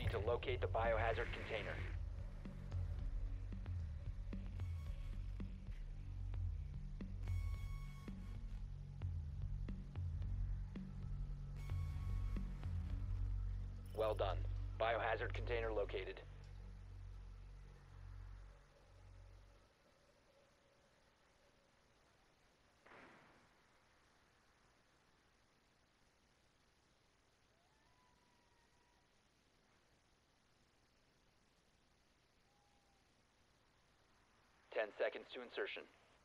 need to locate the biohazard container. Well done. Biohazard container located. Ten seconds to insertion.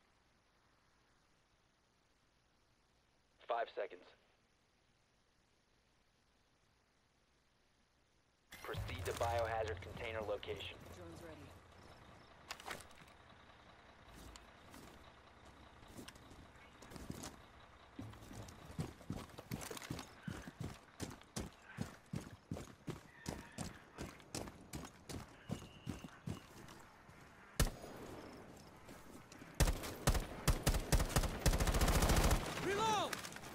5 seconds. Proceed to biohazard container location. Drone's ready. Reload!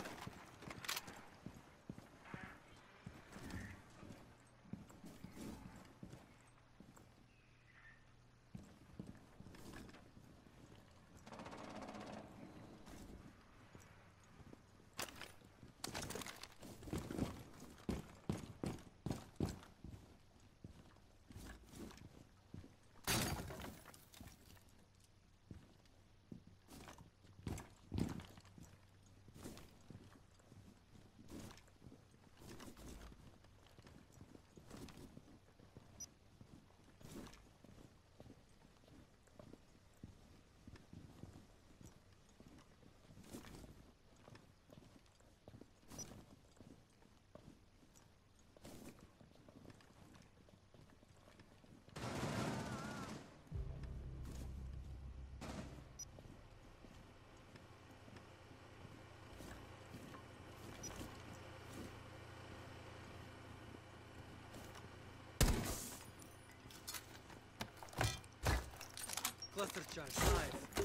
Cluster charge live.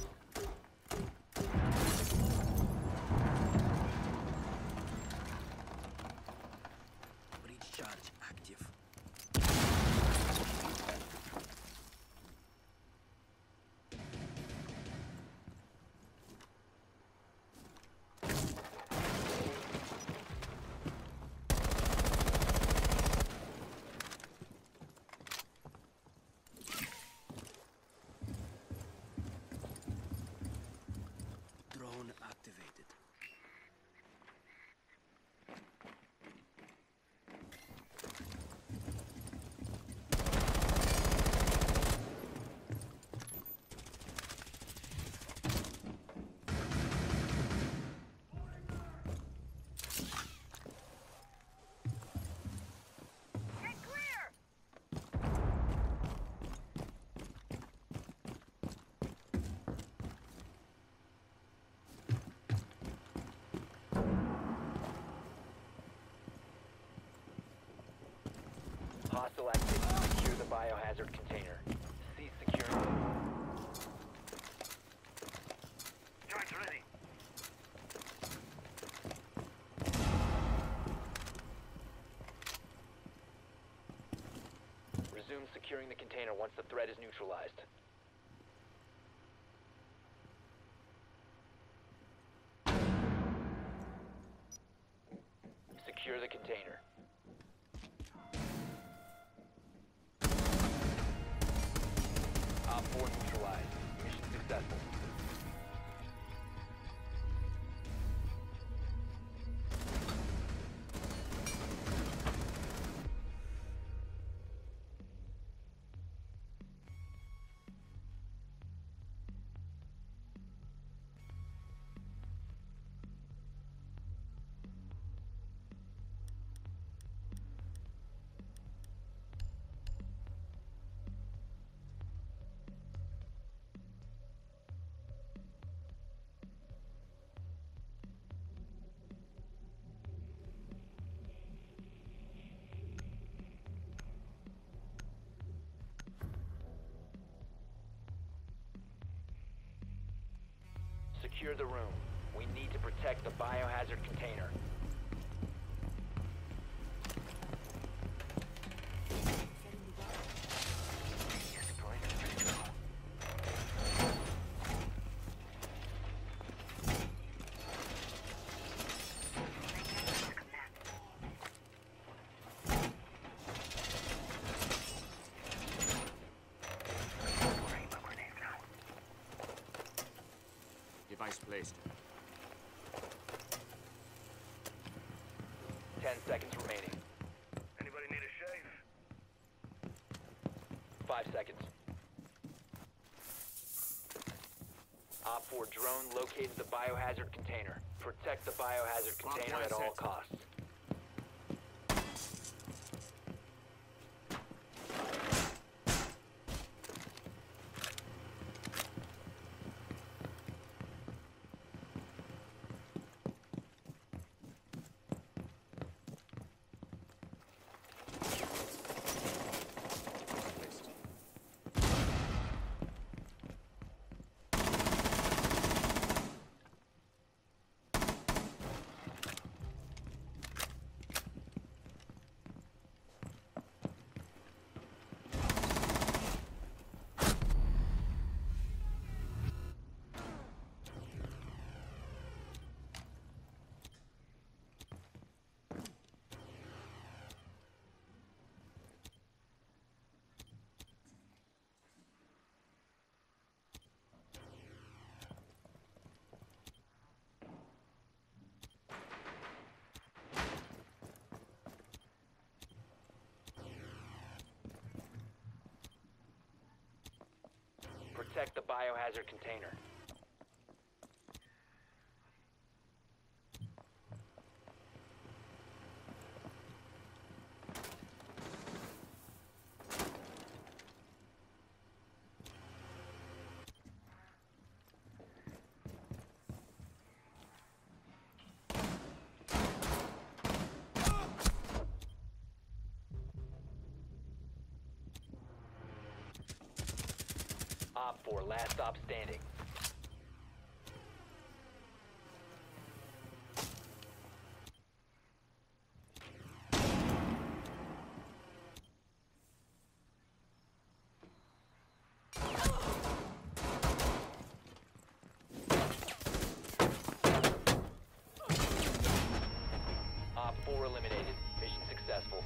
Breach charge active. Drone activated. Get clear! Hostile activity. Secure the biohazard container. Cease securing. Joint ready. Resume securing the container once the threat is neutralized. Secure the container. Op 4 neutralized. Mission successful. Secure the room. We need to protect the biohazard container. Device placed. 10 seconds remaining. Anybody need a shave? 5 seconds. Op 4 drone located the biohazard container. Protect the biohazard container at all costs. Protect the biohazard container. Op 4, last stop standing. Op 4 eliminated. Mission successful.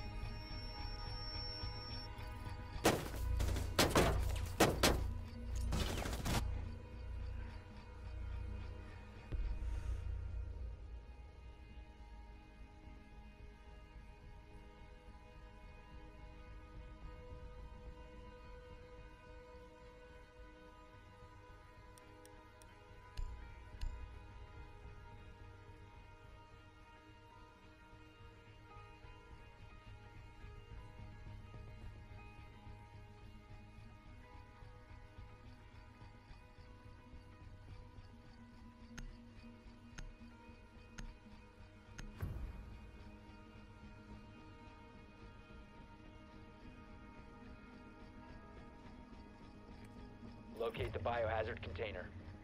Locate the biohazard container.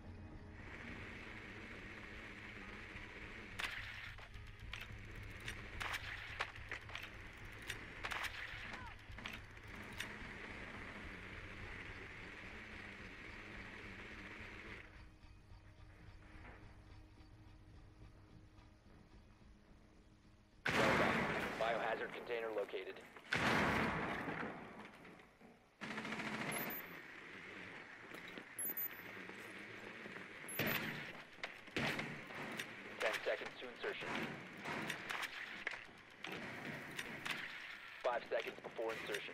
Biohazard container located. 10 seconds to insertion. 5 seconds before insertion.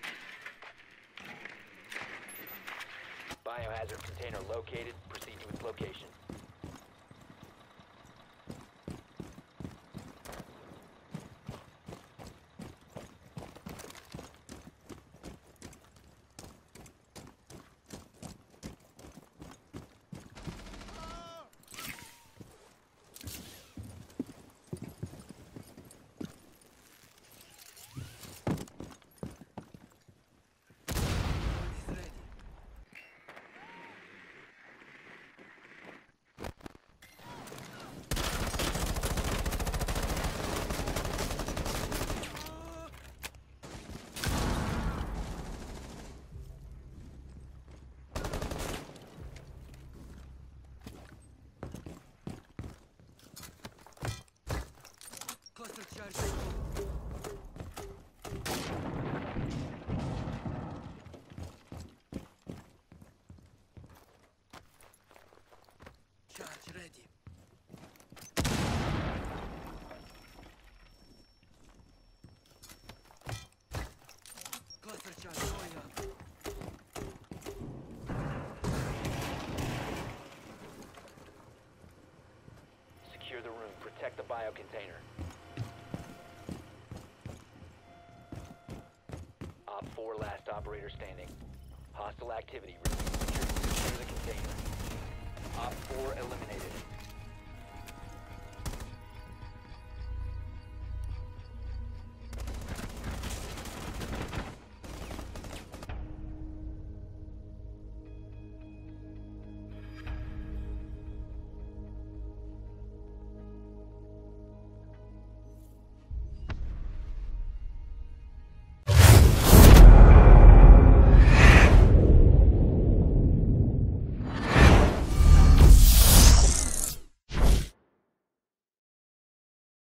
Biohazard container located. Proceed to its location. Cluster charge. Charge ready. Cluster charge going up. Secure the room. Protect the bio container. Op 4 last operator standing. Hostile activity. Secure the container. Op 4 eliminated.